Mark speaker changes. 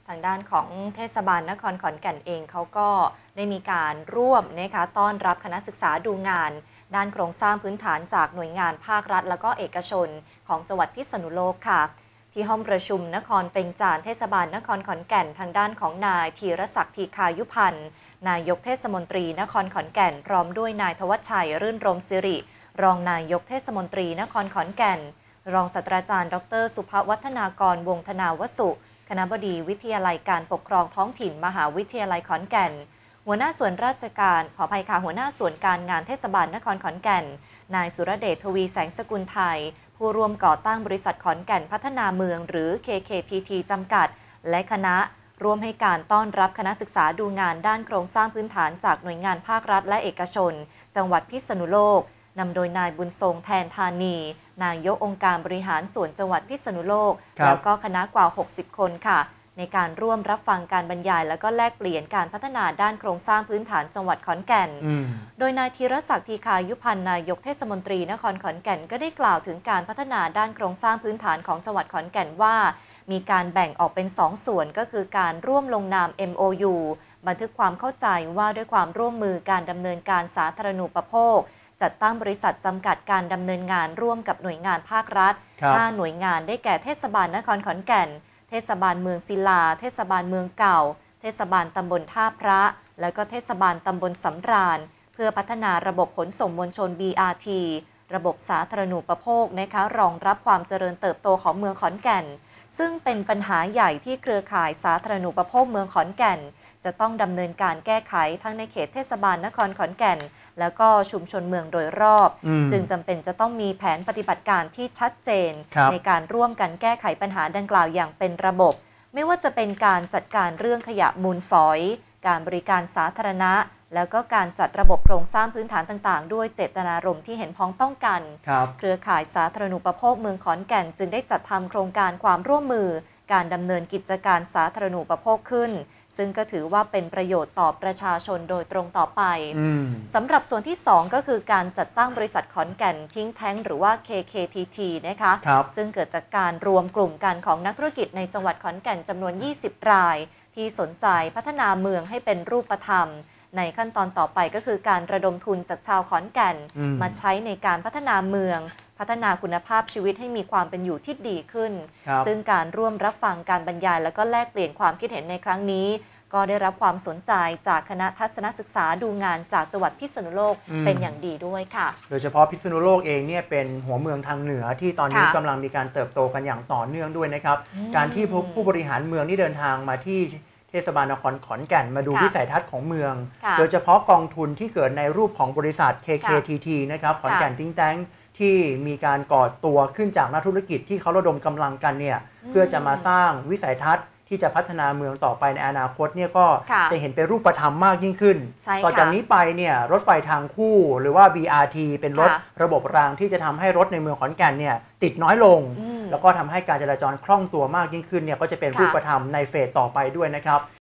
Speaker 1: ทางด้านของเทศบาลนครขอนแก่นเองเขาก็ได้มีการร่วมนะคะต้อนรับคณะศึกษาดูงานด้านโครงสร้างพื้นฐานจากหน่วยงานภาครัฐและก็เอกชนของจังหวัดพิษณุโลกค่ะที่ห้องประชุมนครเปงจานเทศบาลนครขอนแก่นทางด้านของนายธีรศักดิ์ธีคายุพันธ์นายกเทศมนตรีนครขอนแก่นพร้อมด้วยนายธวัชชัยรื่นรมสิริรองนายกเทศมนตรีนครขอนแก่นรองศาสตราจารย์ดรสุภวัฒนากรวงธนาวสุคณบดีวิทยาลัยการปกครองท้องถิ่นมหาวิทยาลัยขอนแก่นหัวหน้าส่วนราชการขออภัยค่ะหัวหน้าส่วนการงานเทศบาลนครขอนแก่นนายสุรเดชทวีแสงสกุลไทยผู้ร่วมก่อตั้งบริษัทขอนแก่นพัฒนาเมืองหรือ KKTT จำกัดและคณะร่วมให้การต้อนรับคณะศึกษาดูงานด้านโครงสร้างพื้นฐานจากหน่วยงานภาครัฐและเอกชนจังหวัดพิษณุโลกนำโดยนายบุญทรงแทนธานีนายกองค์การบริหารส่วนจังหวัดพิษณุโลกแล้วก็คณะกว่า60คนค่ะในการร่วมรับฟังการบรรยายและก็แลกเปลี่ยนการพัฒนาด้านโครงสร้างพื้นฐานจังหวัดขอนแก่นโดยนายธีรศักดิ์ธีคายุพันธ์นายกเทศมนตรีนครขอนแก่นก็ได้กล่าวถึงการพัฒนาด้านโครงสร้างพื้นฐานของจังหวัดขอนแก่นว่ามีการแบ่งออกเป็น2ส่วนก็คือการร่วมลงนาม MOU บันทึกความเข้าใจว่าด้วยความร่วมมือการดำเนินการสาธารณูปโภคจัดตั้งบริษัทจำกัดการดำเนินงานร่วมกับหน่วยงานภาครัฐ5หน่วยงานได้แก่เทศบาลนครขอนแก่นเทศบาลเมืองศิลาเทศบาลเมืองเก่าเทศบาลตำบลท่าพระและก็เทศบาลตำบลสำราญเพื่อพัฒนาระบบขนส่งมวลชน BRT ระบบสาธารณูปโภคนะคะรองรับความเจริญเติบโตของเมืองขอนแก่นซึ่งเป็นปัญหาใหญ่ที่เครือข่ายสาธารณูปโภคเมืองขอนแก่นจะต้องดำเนินการแก้ไขทั้งในเขตเทศบาลนครขอนแก่นแล้วก็ชุมชนเมืองโดยรอบจึงจำเป็นจะต้องมีแผนปฏิบัติการที่ชัดเจนในการร่วมกันแก้ไขปัญหาดังกล่าวอย่างเป็นระบบไม่ว่าจะเป็นการจัดการเรื่องขยะมูลฝอยการบริการสาธารณะแล้วก็การจัดระบบโครงสร้างพื้นฐานต่างๆด้วยเจตนารมณ์ที่เห็นพ้องต้องกันเครือข่ายสาธารณูปโภคเมืองขอนแก่นจึงได้จัดทำโครงการความร่วมมือการดำเนินกิจการสาธารณูปโภคขึ้นซึ่งก็ถือว่าเป็นประโยชน์ต่อประชาชนโดยตรงต่อไปสำหรับส่วนที่2ก็คือการจัดตั้งบริษัทขอนแก่นทิ้งแท้งหรือว่า KKTT นะคะซึ่งเกิดจากการรวมกลุ่มกันของนักธุรกิจในจังหวัดขอนแก่นจำนวน20รายที่สนใจพัฒนาเมืองให้เป็นรูปธรรมในขั้นตอนต่อไปก็คือการระดมทุนจากชาวขอนแก่นมาใช้ในการพัฒนาเมืองพัฒนาคุณภาพชีวิตให้มีความเป็นอยู่ที่ดีขึ้นซึ่งการร่วมรับฟังการบรรยายและก็แลกเปลี่ยนความคิดเห็นในครั้งนี้ก็ได้รับความสนใจจากคณะทัศนศึกษาดูงานจากจังหวัดพิษณุโลกเป็นอย่างดีด้วยค่ะ
Speaker 2: โดยเฉพาะพิษณุโลกเองเนี่ยเป็นหัวเมืองทางเหนือที่ตอนนี้กำลังมีการเติบโตกันอย่างต่อเนื่องด้วยนะครับการที่ผู้บริหารเมืองที่เดินทางมาที่เทศบาลนครขอนแก่นมาดูวิสัยทัศน์ของเมืองโดยเฉพาะกองทุนที่เกิดในรูปของบริษัท KKTT นะครับขอนแก่นติ้งแตงที่มีการก่อตัวขึ้นจากนักธุรกิจที่เขาระดมกำลังกันเนี่ยเพื่อจะมาสร้างวิสัยทัศน์ที่จะพัฒนาเมืองต่อไปในอนาคตเนี่ยก็จะเห็นเป็นรูปธรรมมากยิ่งขึ้นต่อจากนี้ไปเนี่ยรถไฟทางคู่หรือว่า BRT เป็นรถระบบรางที่จะทำให้รถในเมืองขอนแก่นเนี่ยติดน้อยลงแล้วก็ทำให้การจราจรคล่องตัวมากยิ่งขึ้นเนี่ยก็จะเป็นรูปธรรมในเฟสต่อไปด้วยนะครับ